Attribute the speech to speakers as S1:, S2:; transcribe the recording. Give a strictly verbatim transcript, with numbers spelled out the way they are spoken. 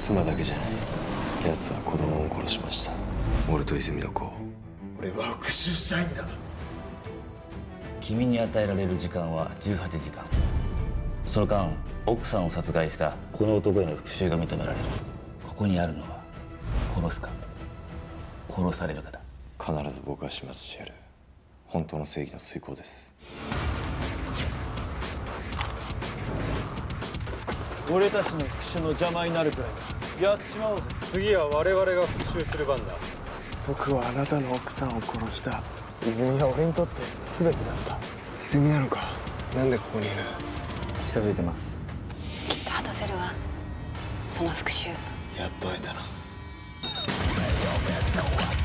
S1: 妻だけじゃない。奴は子供を殺しました。俺と泉の子を。俺は復讐したいんだ。
S2: 君に与えられる時間はじゅうはちじかん。その間奥さんを殺害したこの男への復讐が認められる。ここにあるのは殺すか殺されるかだ。
S1: 必ず僕は始末してやる。本当の正義の遂行です。
S3: 俺たちの復讐の邪魔になるくらいやっちまおうぜ。
S4: 次は我々が復讐する番だ。
S5: 僕はあなたの奥さんを殺した。泉は俺にとって全てだった。泉なのか。なんでここにいる。近づいてます。
S6: きっと果たせるわ、その復讐。
S1: やっと会えたな。